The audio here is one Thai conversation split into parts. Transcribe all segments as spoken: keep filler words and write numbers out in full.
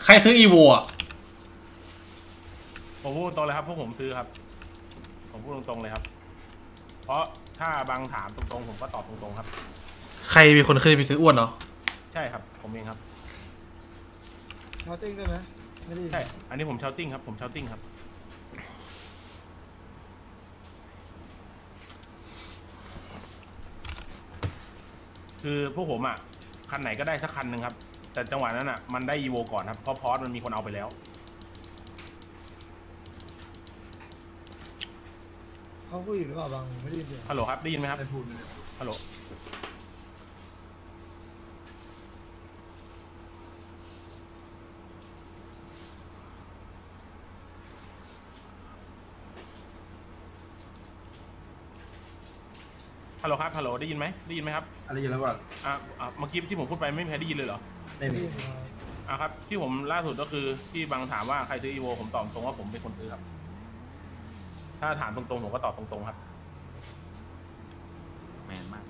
ใครซื้ออีโวอ่ะผมพูดตรงเลยครับพวกผมซื้อครับผมพูดตรงๆเลยครับเพราะถ้าบางถามตรงๆผมก็ตอบตรงๆครับใครมีคนเคยไปซื้ออ้วนเหรอใช่ครับผมเองครับชาวติ้งได้ไหมไม่ได้ใช่อันนี้ผมชาวติ้งครับผมชาวติ้งครับคือพวกผมอ่ะคันไหนก็ได้สักคันหนึ่งครับแต่จังหวะนั้นอ่ะมันได้อีโวก่อนครับเพราะพอสมันมีคนเอาไปแล้วเขาพูดอยู่หรือเปล่าบางไม่ได้ยินเสียงฮัลโหลครับได้ยินไหมครับฮัลโหลฮัลโหลครับฮัลโหลได้ยินไหมได้ยินไหมครับได้ยินแล้วก่อนอ่าเมื่อกี้ที่ผมพูดไปไม่มีใครได้ยินเลยเหรอไม่มีอ่ะครับที่ผมล่าสุดก็คือที่บางถามว่าใครซื้ออีโวผมตอบตรงว่าผมเป็นคนซื้อครับถ้าถามตรงๆผมก็ตอบตรงๆครับแมนมาก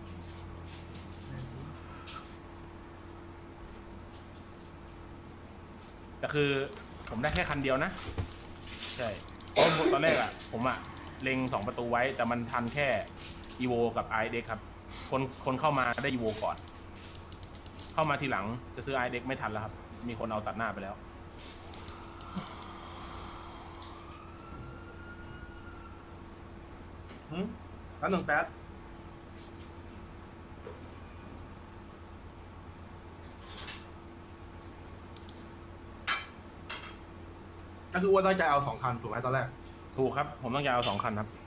แต่คือผมได้แค่คันเดียวนะใช่เพราะตอนแรกอ่ะผมอ่ะเล็งสองประตูไว้แต่มันทันแค่อีโวกับไอเด็กครับคนคนเข้ามาได้อีโวก่อนเข้ามาทีหลังจะซื้อไอเด็กไม่ทันแล้วครับมีคนเอาตัดหน้าไปแล้วหืมแป๊บหนึ่งแป๊บก็คือว่าตั้งใจเอาสองคันถูกไหมตอนแรกถูกครับผมต้องการเอาสองคันครับ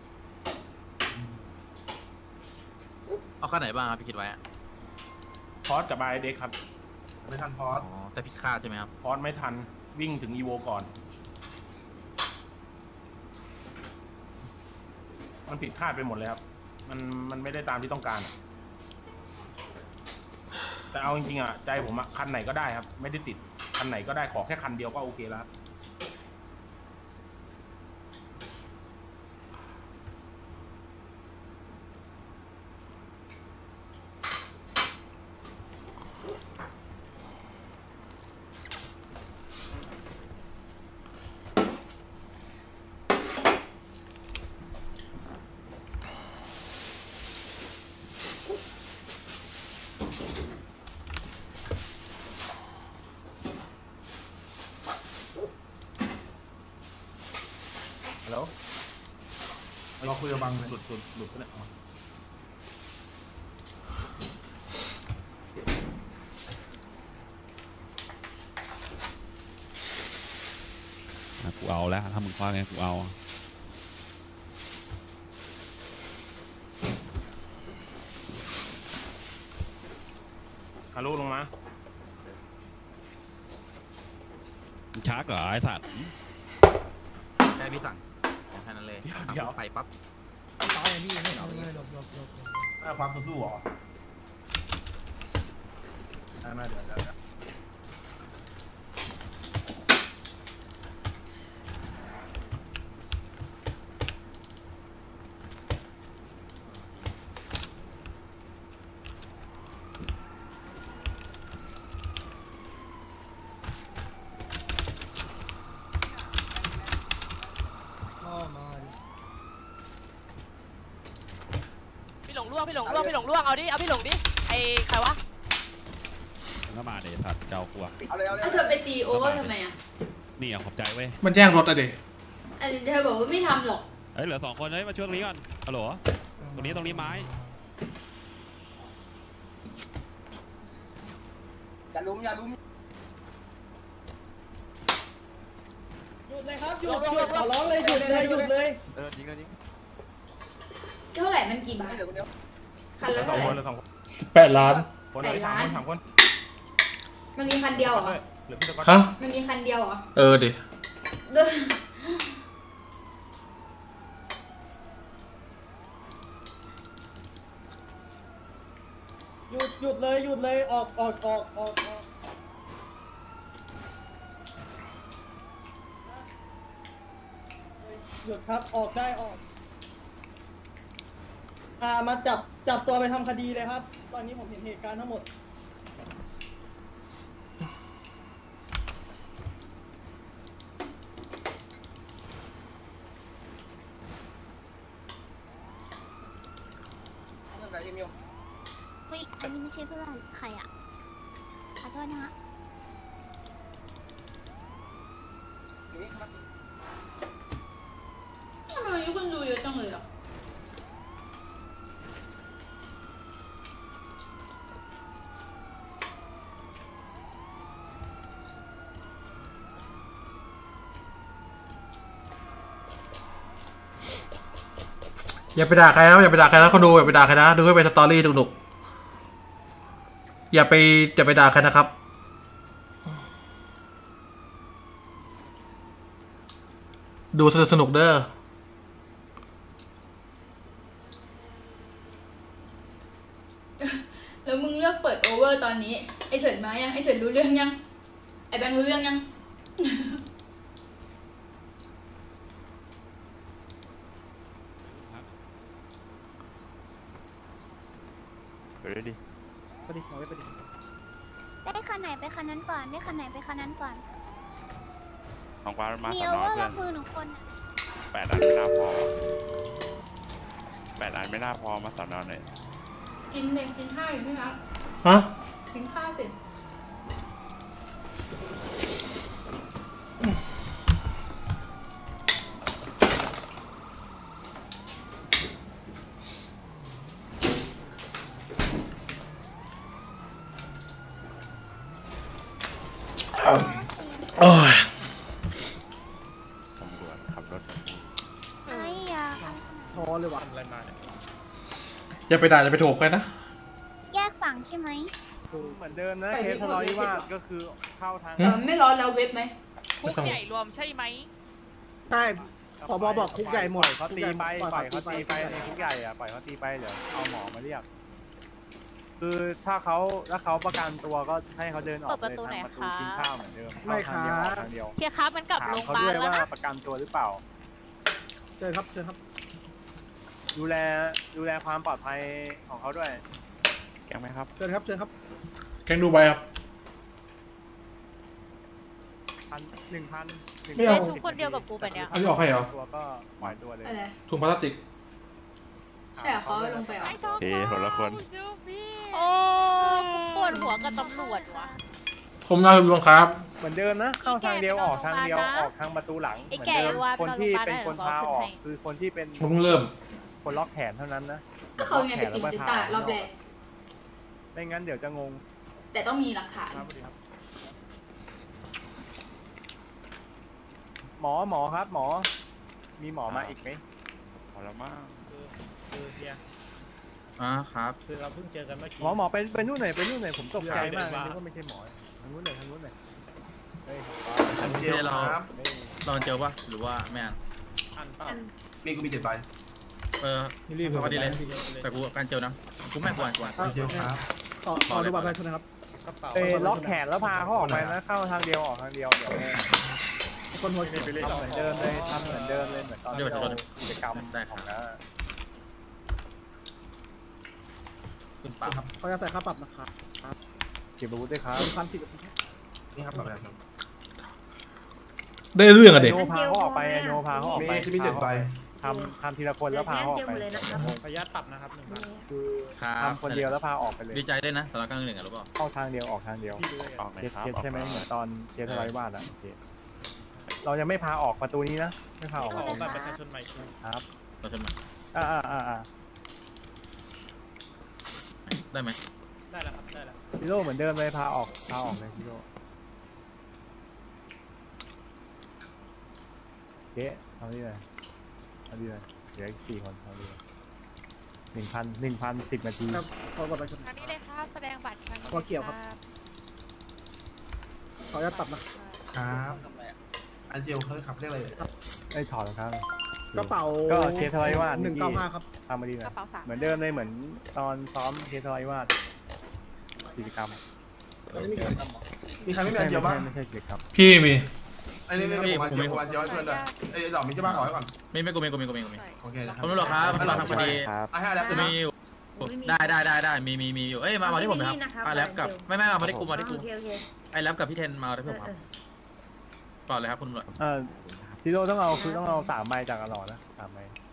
เอาคันไหนบ้างครับพี่คิดไว้พอสกับไอเด็กครับไม่ทันพอสอ๋อแต่ผิดคาดใช่ไหมครับพอสไม่ทันวิ่งถึงอีโวก่อนมันผิดคาดไปหมดเลยครับมันมันไม่ได้ตามที่ต้องการแต่เอาจริงๆอ่ะใจผมอ่ะคันไหนก็ได้ครับไม่ได้ติดคันไหนก็ได้ขอแค่คันเดียวก็โอเคแล้วฮัลโหลเราคุยกับบังหลุดหลุดหลุดก็ได้กูเอาแล้วถ้ามึงคว้าไงกูเอาฮัลโหลลงมาชักเหรอไอ้สัตว์ได้พี่สั่งแค่นั้นเลยเดี๋ยวไปปั๊บตายนี่ไม่เอาไม่หลบหลบหลบความสู้ๆหรอได้มาเดี๋ยวเดี๋ยวพี่หลงล่วงพี่หลงล่วงพี่หลงล่วงเอาดิเอาพี่หลงดิไอ้ใครวะก็มาเดี๋ยวสัตว์เจ้ากูอะเอาเลยเอาเลยเธอไปตีโอเวอร์ทำไมอ่ะนี่อ่ะขอบใจเว้ยมันแย่งรถอะเด็กเธอบอกว่าไม่ทำหรอกเฮ้ยเหลือสองคนเฮ้ยมาช่วยตรงนี้ก่อนฮัลโหลตรงนี้ตรงนี้ไม้อย่าลุ้มอย่าลุ้มหยุดเลยครับหยุดหยุดขอร้องเลยหยุดเลยหยุดเลยเออจริงจริงเท่าไหร่มันกี่บาทคันละเท่าไหร่แปดล้านแปดล้านสามคนมันมีคันเดียวเหรอฮะมันมีคันเดียวเหรอเออดิหยุดหยุดเลยหยุดเลยออกออกออกออกออกหยุดครับออกได้ออกอ่ามาจับจับตัวไปทำคดีเลยครับตอนนี้ผมเห็นเหตุการณ์ทั้งหมดอุ๊ยอันนี้ไม่ใช่เพื่อนใครอ่ะขอโทษนะฮะทำไมวันนี้คนดูเยอะจังเลยอ่ะอย่าไปด่าใครนะอย่าไปด่าใครนะคนดูอย่าไปด่าใครนะดูให้เป็นสตอรี่หนุกๆอย่าไปอย่าไปด่าใครนะครับดูสนุกสนุกเด้อแล้วมึงเลือกเปิดโอเวอร์ตอนนี้ไอเฉินมายังไอเฉินรู้เรื่องยังไอแบงค์รู้เรื่องยังไปเลยดิไปดิเอาไว้ไปดิได้คันไหนไปคันนั้นก่อนได้คันไหนไปคันนั้นก่อนของกวางมามีสาโอมเวร้ออยร์เพื่อกับนมือหนึ่งคนอะแปดอันไม่น่าพอแปดอันไม่น่าพอมาสามร้อยหน่อยกินเด็กกินข้าวอยู่ไหมครับฮะกินข้าวเสร็จโอ้ยตำรวจขับรถไอ้ยาพอเลยว่ะอย่าไปด่าอย่าไปโถกใครนะแยกฝั่งใช่ไหมเหมือนเดิมนะเคสทะเลาะวิวาทก็คือเข้าทางแต่มันไม่ร้อนแล้วเว็บไหมคุกใหญ่รวมใช่ไหมใช่ผบบอกคุกใหญ่หมดเขาตีไปปล่อยเขาตีไปในคุกใหญ่อะปล่อยเขาตีไปเดี๋ยวเอาหมอมาเรียก คือถ้าเขาถ้าเขาประกันตัวก็ให้เขาเดินออกเลยทางประตูกินข้าวเหมือนเดิมเข้าทางเดียวออกทางเดียวเคียร์ครับมันกลับถามโรงพเขายาบาด้ลวยแล้วว่านะประกันตัวหรือเปล่าเจอครับเจอครับดูแลดูแลความปลอดภัยของเขาด้วยแกงไหมครับเจอครับเจอครับแกงดูใบครับพันหนึ่งพันไม่เอาทุกคนเดียวกับกูไปเนี่ยอันนี้ออกให้เหรอตัวก็ปล่อยตัวเลยอะไรถุงพลาสติกใช่เหรอเขาเอาลงไปเหรอไอ้ท้องเฮ้คนละคนโอ้กูปวดหัวกับตำรวจว่ะผมนายรวงครับเหมือนเดิมนะเข้าทางเดียวออกทางเดียวออกทางประตูหลังเหไอ้มือนแก่เดิมว่าคนที่เป็นไปคนโรงพยาบาลพาออกให้คือคนที่เป็นผมเพิ่งเริ่มคนล็อกแขนเท่านั้นนะก็เขาไงไปกินติต้ารอบแรกไม่งั้นเดี๋ยวจะงงแต่ต้องมีหลักฐานหมอหมอครับ หมอ มีหมอมาอีกไหมพอแล้วมั้งคือเฮียอ่าครับคือเราเพิ่งเจอกันเมื่อกี้หมอหมอไปไปนู่นหน่อยไปนู่นหน่อยผมตกใจมากเลยนึกว่าไม่ใช่หมอทางนู้นหน่อยทางนู้นหน่อยเฮ้ยเจลครับไม่เราเจอปะหรือว่าไม่อ่ะอันเปล่ามีกูมีเจ็ดใบเออรีบพอดีเลยแต่กูการเจอนะกูไม่กวนกวนเจลครับต่อต่อดูบัตรประชาชนนะครับกระเป๋าเอ้ยล็อกแขนแล้วพาเขาออกไปนะเข้าทางเดียวออกทางเดียวเดี๋ยวคนหัวเขียวทำเหมือนเดิมเลยทำเหมือนเดิมเลยเหมือนตอนที่เรากิจกรรมได้คขรัอบ งนะขึ้นปากครับเขาจะใส่ค่าปรับนะครับเก็บอาวุธด้วยครับหนึ่งพันสิบนี่ครับต่อไปครับได้เรื่องอะเด็กโนพาเขาออกไปโนพาเขาออกมีไปชิมีเจ็ดใบทำทำทีละคนแล้วพาเขาออกไปขออนุญาตปรับนะครับหนึ่งพันคือครับทำคนเดียวแล้วพาออกไปเลยดีใจด้วยนะสำหรับการหนึ่งอ่ะรู้ป่ะเข้าทางเดียวออกทางเดียวออกไหนเคสครับเคสใช่ไหมเหมือนตอนเคสทะเลาะวิวาทอ่ะโอเคเรายังไม่พาออกประตูนี้นะไม่พาออกขอบัตรประชาชนใหม่ครับประชาชนใหม่อ่าอ่าอ่าอ่าได้ไหมได้แล้วครับได้แล้วพิโร่เหมือนเดิมเลยพาออกพาออกเลยพิโร่เจ๊เอาดีเลยเอาดีเลยเหลืออีกสี่คนเอาดีเลยหนึ่งพันหนึ่งพันสิบนาทีครับขอบัตรประชาชนทางนี้เลยครับแสดงบัตรทางนี้หัวเขียวครับ ขออนุญาตปรับนะครับอันเจลเขาขับเรียกอะไรไอ้ยถอดรองเท้าเลยกระเป๋าก็เคสทะเลาะวิวาทหนึ่งเก้าห้าครับทำมาดีเลยกระเป๋าสามเหมือนเดิมเลยเหมือนตอนซ้อมเคสทะเลาะวิวาทกิจกรรมมีใครไม่มีอันเจลบ้างไม่ใช่กิจกรรมพี่มีอันนี้ไม่มีผมอันเจลผมอันเจลให้เพื่อนด้วยเอ้ยดอกมีใช่ป่ะขอไว้ก่อนไม่ไม่กูมีกูมีกูมีกูมีโอเคนะครัผมตำรวจครับเราทำคดีครับอ่ะให้แล้วกูใช่ไหมมีอยู่ได้ได้ได้ได้มีมีมีอยู่เอ้ยมามาที่ผมนะครับไอแล็บกับไม่ไม่มามาที่กูมาที่กูไอแล็บกับพี่เทนมาที่ผมครับก่อนเลยครับคุณตำรวจเออซีโร่ต้องเอาคือต้องเอาสามใบจากอลอนะสามใบ